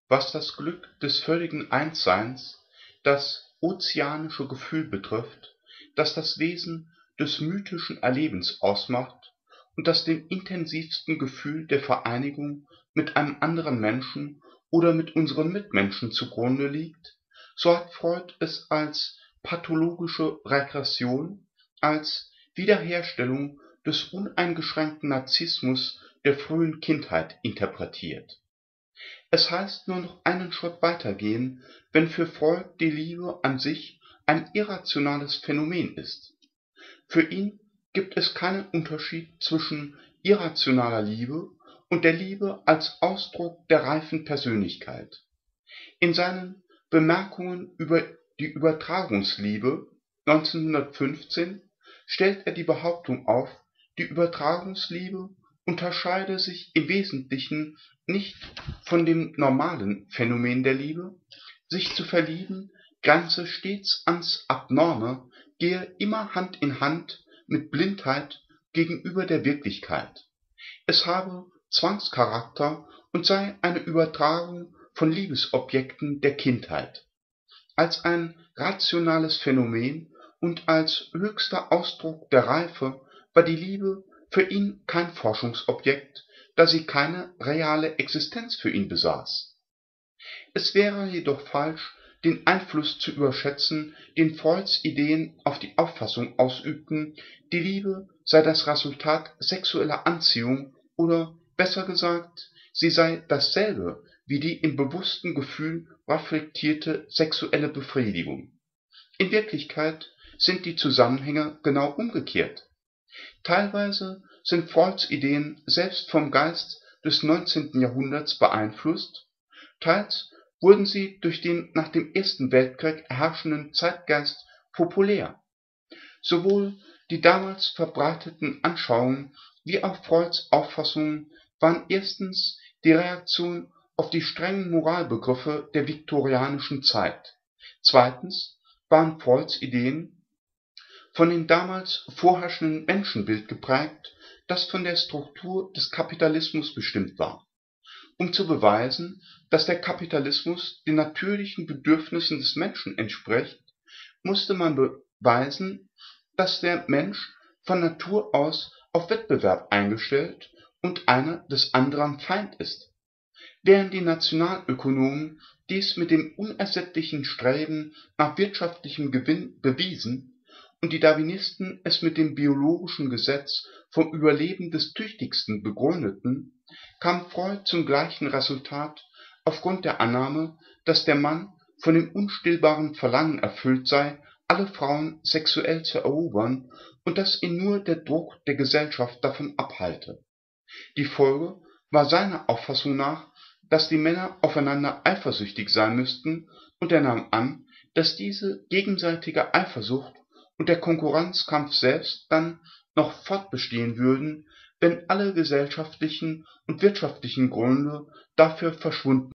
Was das Glück des völligen Einsseins, das ozeanische Gefühl betrifft, das das Wesen des mythischen Erlebens ausmacht und das dem intensivsten Gefühl der Vereinigung mit einem anderen Menschen oder mit unseren Mitmenschen zugrunde liegt, so hat Freud es als pathologische Regression, als Wiederherstellung des uneingeschränkten Narzissmus der frühen Kindheit interpretiert. Es heißt nur noch einen Schritt weitergehen, wenn für Freud die Liebe an sich ein irrationales Phänomen ist. Für ihn gibt es keinen Unterschied zwischen irrationaler Liebe und der Liebe als Ausdruck der reifen Persönlichkeit. In seinen Bemerkungen über die Übertragungsliebe 1915 stellt er die Behauptung auf, die Übertragungsliebe unterscheide sich im Wesentlichen nicht von dem normalen Phänomen der Liebe, sich zu verlieben grenze stets ans Abnorme, gehe immer Hand in Hand mit Blindheit gegenüber der Wirklichkeit. Es habe Zwangscharakter und sei eine Übertragung von Liebesobjekten der Kindheit. Als ein rationales Phänomen und als höchster Ausdruck der Reife war die Liebe für ihn kein Forschungsobjekt, da sie keine reale Existenz für ihn besaß. Es wäre jedoch falsch, den Einfluss zu überschätzen, den Freuds Ideen auf die Auffassung ausübten, die Liebe sei das Resultat sexueller Anziehung oder, besser gesagt, sie sei dasselbe wie die im bewussten Gefühl reflektierte sexuelle Befriedigung. In Wirklichkeit sind die Zusammenhänge genau umgekehrt. Teilweise sind Freuds Ideen selbst vom Geist des 19. Jahrhunderts beeinflusst, teils wurden sie durch den nach dem Ersten Weltkrieg herrschenden Zeitgeist populär. Sowohl die damals verbreiteten Anschauungen wie auch Freuds Auffassungen waren erstens die Reaktion auf die strengen Moralbegriffe der viktorianischen Zeit, zweitens waren Freuds Ideen von dem damals vorherrschenden Menschenbild geprägt, das von der Struktur des Kapitalismus bestimmt war. Um zu beweisen, dass der Kapitalismus den natürlichen Bedürfnissen des Menschen entspricht, musste man beweisen, dass der Mensch von Natur aus auf Wettbewerb eingestellt und einer des anderen Feind ist. Während die Nationalökonomen dies mit dem unersättlichen Streben nach wirtschaftlichem Gewinn bewiesen und die Darwinisten es mit dem biologischen Gesetz vom Überleben des Tüchtigsten begründeten, kam Freud zum gleichen Resultat aufgrund der Annahme, dass der Mann von dem unstillbaren Verlangen erfüllt sei, alle Frauen sexuell zu erobern und dass ihn nur der Druck der Gesellschaft davon abhalte. Die Folge war seiner Auffassung nach, dass die Männer aufeinander eifersüchtig sein müssten, und er nahm an, dass diese gegenseitige Eifersucht und der Konkurrenzkampf selbst dann noch fortbestehen würden, wenn alle gesellschaftlichen und wirtschaftlichen Gründe dafür verschwunden